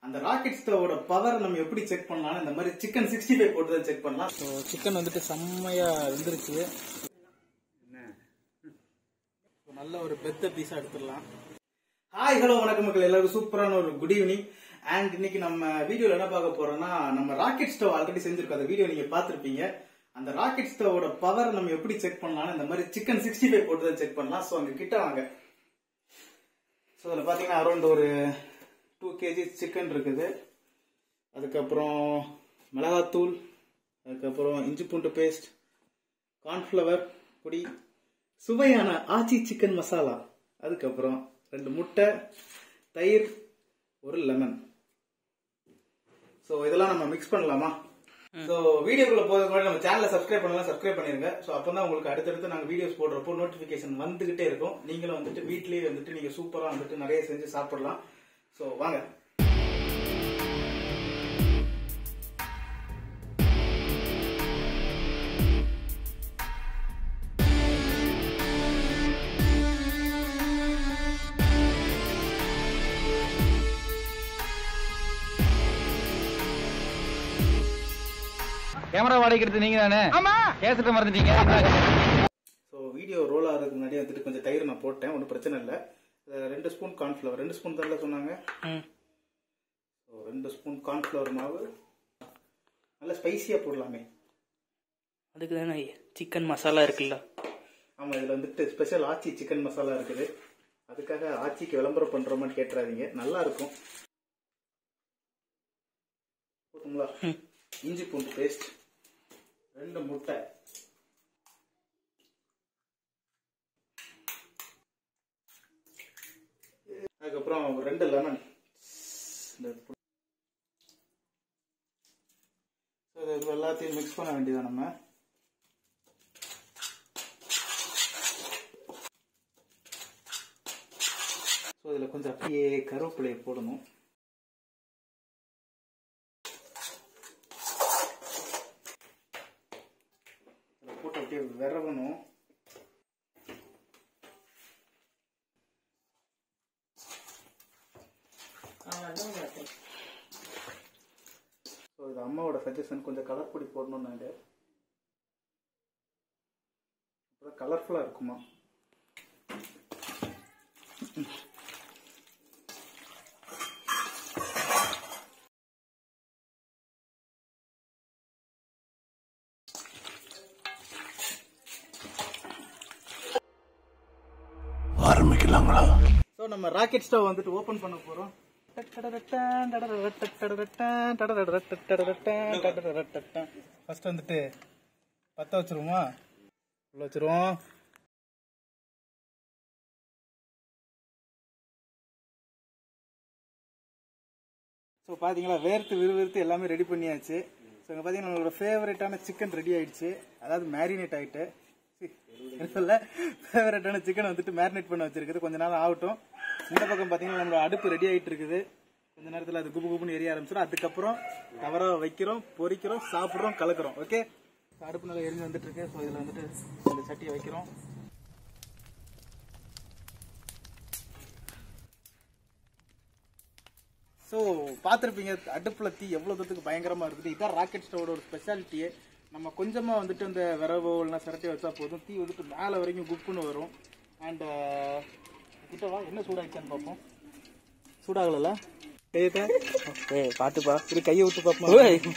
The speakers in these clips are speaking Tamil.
அந்த ராக்கெட் ஸ்டவோட பவர் நம்ம எப்படி செக் பண்ணலாம்? இந்த மாதிரி சிக்கன் 65 போட்டு தான் செக் பண்ணலாம். ஸோ சிக்கன் வந்துட்டு செம்மையா வெந்துருச்சு. நல்ல ஒரு பெத்த பீஸா எடுத்துடலாம். ஹாய் ஹலோ வணக்கம் மக்கள், எல்லாருக்கும் சூப்பரான ஒரு குட் ஈவினிங். அண்ட் இன்னைக்கு நம்ம வீடியோல என்ன பார்க்க போறோம்னா, நம்ம ராக்கெட் ஸ்டவ் ஆல்ரெடி செஞ்சிருக்கோம், அந்த வீடியோ நீங்க பாத்திருப்பீங்க. அந்த ராக்கெட் ஸ்டவோட பவர் நம்ம எப்படி செக் பண்ணலாம்? இந்த மாதிரி சிக்கன் 65 போட்டு தான் செக் பண்ணலாம். ஸோ அங்க கிட்ட வாங்க. ஸோ அதில் பார்த்தீங்கன்னா அரௌண்ட் ஒரு 2 kg சிக்கன் இருக்குது. அதுக்கப்புறம் மிளகாத்தூள், அதுக்கப்புறம் இஞ்சி பூண்டு பேஸ்ட், கார்ன்ஃப்ளவர் பொடி, சுவையான ஆச்சி சிக்கன் மசாலா, அதுக்கப்புறம் 2 முட்டை, தயிர், ஒரு லெமன். ஸோ இதெல்லாம் நம்ம மிக்ஸ் பண்ணலாமா? ஸோ வீடியோக்குள்ள போகிறதுக்கு முன்னாடி நம்ம சேனலை சப்ஸ்கிரைப் பண்ணலாம், சப்ஸ்கிரைப் பண்ணிருங்க. ஸோ அப்போ தான் உங்களுக்கு அடுத்தடுத்து நாங்கள் வீடியோஸ் போடுறப்போ நோட்டிஃபிகேஷன் வந்துகிட்டே இருக்கும். நீங்களும் வந்துட்டு வீட்லேயே வந்துட்டு நீங்கள் சூப்பராக வந்துட்டு நிறைய செஞ்சு சாப்பிடலாம். ஸோ வாங்க. கேமரா வாடகைக்கு நீங்க தானே? ஆமா. கேசட்ட மறந்துட்டீங்க. ஸோ வீடியோ ரோல் ஆகிறதுக்கு முன்னாடி வந்துட்டு கொஞ்சம் தயிர் நான் போட்டேன், ஒன்றும் பிரச்சனை இல்லை. 2 ஸ்பூன் கார்ன்ஃப்ளவர், 2 ஸ்பூன் தான் சொன்னாங்க. ஸோ 2 ஸ்பூன் கார்ன்ஃப்ளவர் மாவு. நல்லா ஸ்பைசியாக போடலாமே, அதுக்கு தானே சிக்கன் மசாலா இருக்குல்ல. ஆமாம், இதில் வந்துட்டு ஸ்பெஷல் ஆச்சி சிக்கன் மசாலா இருக்குது. அதுக்காக ஆச்சிக்கு விளம்பரம் பண்ணுறோமான்னு கேட்டுறாதீங்க, நல்லா இருக்கும். போதுங்களா? இஞ்சி பூண்டு பேஸ்ட், 2 முட்டை, அதுக்கப்புறம் 2 லெமன். இது எல்லாத்தையும் மிக்ஸ் பண்ண வேண்டியதான் நம்ம. ஸோ இதில் கொஞ்சம் அப்படியே கருவேப்பிலையை போடணும். போட்டு அப்படியே விரவணும். ஸோ இது அம்மாவோட சஜஷன், கொஞ்சம் கலர் பொடி போடணும். நாங்கள் அப்புறம் கலர்ஃபுல்லாக இருக்குமா. ஆரம்பிக்கலாங்களா? ஸோ நம்ம ராக்கெட் ஸ்டவ் வந்துட்டு ஓபன் பண்ண போறோம். ஃபர்ஸ்ட் வந்துட்டு பற்ற வச்சிருவோமா? உள்ள வச்சிருவோம். ஸோ பார்த்தீங்களா, வேர்த்து விறுவிறுத்து எல்லாமே ரெடி பண்ணியாச்சு. ஸோ இங்கே பார்த்தீங்கன்னா நம்மளோட ஃபேவரட்டான சிக்கன் ரெடி ஆயிடுச்சு, அதாவது மேரினேட் ஆகிட்டு. ஃபேவரட்டான சிக்கன் வந்துட்டு மேரினேட் பண்ண வச்சிருக்குது, கொஞ்ச நேரம் ஆகட்டும். இந்த பக்கம் பார்த்தீங்கன்னா நம்மளோட அடுப்பு ரெடி ஆகிட்டு இருக்குது. கொஞ்ச நேரத்தில் அது குபு குபுன்னு எரிய ஆரம்பிச்சிடும். அதுக்கப்புறம் கவரை வைக்கிறோம், பொரிக்கிறோம், சாப்பிட்றோம், கலக்கிறோம். ஓகே, அடுப்பு நல்லா எரிஞ்சு வந்துட்டு இருக்கு. ஸோ இதில் வந்துட்டு இந்த சட்டியை வைக்கிறோம். ஸோ பார்த்துருப்பீங்க அடுப்பில் தீ எவ்வளோ தூரத்துக்கு பயங்கரமாக இருக்குது. இதுதான் ராக்கெட் ஸ்டவோட ஒரு ஸ்பெஷாலிட்டியே. நம்ம கொஞ்சமாக வந்துட்டு இந்த விரவோ இல்லைனா சிரட்டி வச்சா போதும், தீ வந்துட்டு மேலே வரைக்கும் குப்புன்னு வரும். அண்ட் கிட்டவா என்ன சூடாகிடுச்சான்னு பார்ப்போம். சூடாகல பாத்துப்பா, இது கையை விட்டு பார்ப்போம்.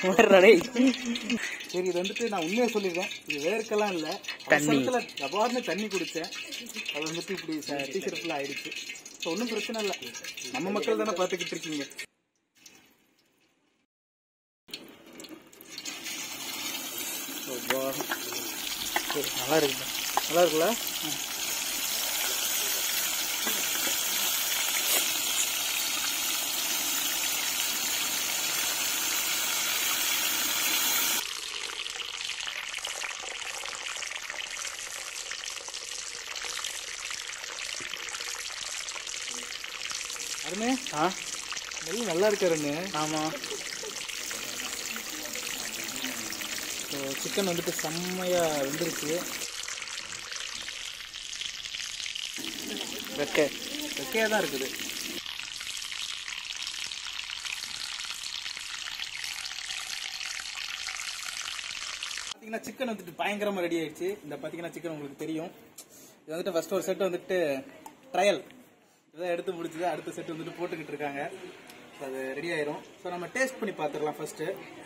சரி, இது வந்துட்டு நான் உண்மையாக சொல்லியிருக்கேன், இது வேர்க்கெல்லாம் இல்லை, தண்ணி தண்ணி குடித்தேன், அது வந்துட்டு இப்படி டீஷர்ட் ஃபுல்லாக ஆயிடுச்சு. ஸோ ஒன்றும் பிரச்சனை இல்லை, நம்ம மக்கள் தானே பார்த்துக்கிட்டு இருக்கீங்க. நல்லா இருக்கு, நல்லா இருக்குல்ல? அருமே, நெல் நல்லா இருக்கு அருமே. ஆமா, சிக்கன் வந்துட்டு செம்மையா வெந்துருச்சு. வெக்கையா தான் இருக்குது. பாத்தீங்கன்னா சிக்கன் வந்துட்டு பயங்கரமா ரெடி ஆயிடுச்சு. இந்த பாத்தீங்கன்னா சிக்கன் உங்களுக்கு தெரியும். இது வந்துட்டு ஃபர்ஸ்ட் ஒரு செட் வந்துட்டு ட்ரையல் இதான் எடுத்து முடிச்சது. அடுத்த செட் வந்துட்டு போட்டுக்கிட்டு இருக்காங்க. அது ரெடி ஆயிரும். ஸோ நம்ம டேஸ்ட் பண்ணி பார்த்துடலாம். ஃபர்ஸ்ட்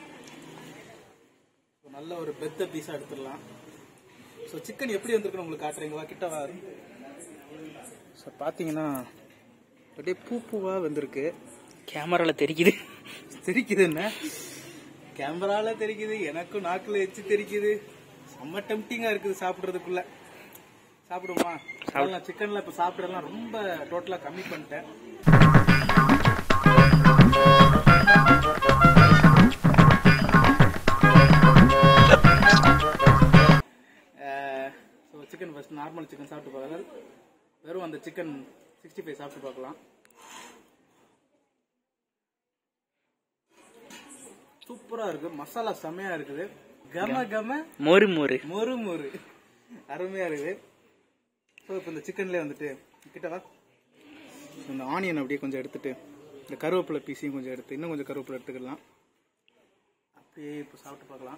நல்ல ஒரு பெத்த பீஸா எடுத்துடலாம். ஸோ சிக்கன் எப்படி வந்திருக்குன்னு உங்களுக்கு காட்டுறீங்க, வா கிட்ட வா. ஸோ பார்த்தீங்கன்னா அப்படியே பூவா வந்திருக்கு. கேமரால தெரிக்குது. தெரிக்குது என்ன கேமரால தெரிக்குது, எனக்கும் நாக்குல எச்சு தெரிக்குது. செம்ம டெம்டிங்கா இருக்குது சாப்பிடுறதுக்குள்ள. சாப்பிடுமா? சிக்கன்ல இப்ப சாப்பிடலாம் ரொம்ப டோட்டலா கம்மி பண்ணிட்டேன். சிக்கன் ஃபர்ஸ்ட் நார்மல் சிக்கன் சாப்பிட்டு பார்க்கலாம். வெறும் அந்த சிக்கன் 65 சாப்பிட்டு பார்க்கலாம். சூப்பரா இருக்கு. மசாலா செமையா இருக்குது. கம மொறு மொறு மொறு மொறு அருமையா இருக்குது. ஸோ இப்போ இந்த சிக்கன்லேயே வந்துட்டு கிட்டவா இந்த ஆனியன் அப்படியே கொஞ்சம் எடுத்துட்டு இந்த கருவேப்பிலை பீஸையும் கொஞ்சம் எடுத்து இன்னும் கொஞ்சம் கருவேப்பிலை எடுத்துக்கலாம். அப்படியே இப்போ சாப்பிட்டு பார்க்கலாம்.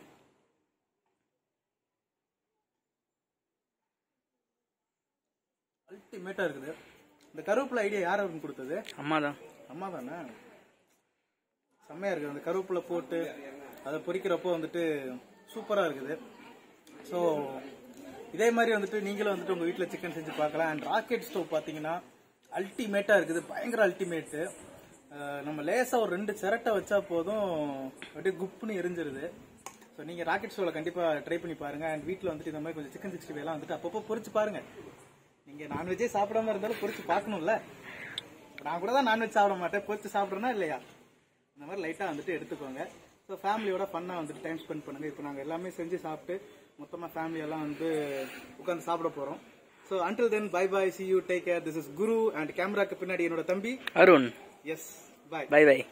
அல்டிமேட்டா இருக்குது. இந்த கருவேப்பிலை ஐடியா யார் அவருக்கு கொடுத்தது? அம்மா தான். அம்மா தானே? செம்மையா இருக்குது. அந்த கருவேப்பிலை போட்டு அதை பொரிக்கிறப்போ வந்துட்டு சூப்பரா இருக்குது. ஸோ இதே மாதிரி வந்துட்டு நீங்களும் வந்துட்டு உங்க வீட்டில் சிக்கன் செஞ்சு பார்க்கலாம். அண்ட் ராக்கெட் ஸ்டவ் பார்த்தீங்கன்னா அல்டிமேட்டா இருக்குது. பயங்கர அல்டிமேட்டு. நம்ம லேசா ஒரு 2 சிரட்டை வச்சா போதும் அப்படியே குப்புன்னு எரிஞ்சிருது. ஸோ நீங்க ராக்கெட் ஸ்டவ்ல கண்டிப்பா ட்ரை பண்ணி பாருங்க. அண்ட் வீட்டில் வந்துட்டு இந்த மாதிரி கொஞ்சம் சிக்கன் 65 எல்லாம் வந்துட்டு அப்பப்போ பொரிச்சு பாருங்க. நீங்க நான்வெஜ்ஜே சாப்பிடாம இருந்தாலும் பொரிச்சு பார்க்கணும்ல. நான் கூட தான் நான்வெஜ் சாப்பிட மாட்டேன், பொரிச்சு சாப்பிட்றேன்னா இல்லையா? இந்த மாதிரி லைட்டாக வந்துட்டு எடுத்துக்கோங்க. ஸோ ஃபேமிலியோட ஃபன்னாக வந்துட்டு டைம் ஸ்பெண்ட் பண்ணுங்க. இப்போ நாங்கள் எல்லாமே செஞ்சு சாப்பிட்டு மொத்தமாக ஃபேமிலியெல்லாம் வந்து உட்காந்து சாப்பிட போகிறோம். So until then bye bye, see you, take care. This is Guru and கேமராக்கு பின்னாடி என்னோட தம்பி Arun. Yes boy bye bye.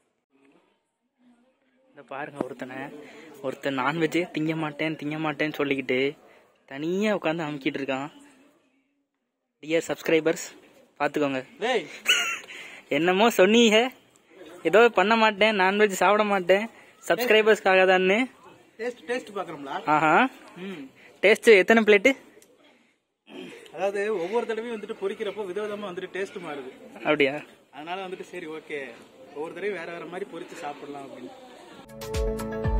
இந்த பாருங்க, ஒருத்தன் நான்வெஜ்ஜே திங்க மாட்டேன்னு சொல்லிக்கிட்டு தனியாக உட்காந்து அமுக்கிட்டு இருக்கான். டியர் சப்ஸ்கிரைபர்ஸ் பார்த்துக்கோங்க. டேய் என்னமோ சொன்னீங்க, ஏதோ பண்ண மாட்டேன், நான்வெஜ் சாப்பிட மாட்டேன், சப்ஸ்கிரைபர்ஸ்க்காக தானே. டேஸ்ட் பார்க்குறோம்ல. ஆஹா, டேஸ்ட் எத்தனை பிளேட்டு? அதாவது ஒவ்வொரு தடவையும் வந்துட்டு பொரிக்கிறப்போ விதவிதமா வந்துட்டு டேஸ்ட் மாறுது. அப்படியா? அதனால வந்துட்டு சரி ஓகே ஒவ்வொரு தடவையும் வேற வேற மாதிரி பொரிச்சு சாப்பிடலாம் அப்படின்னு.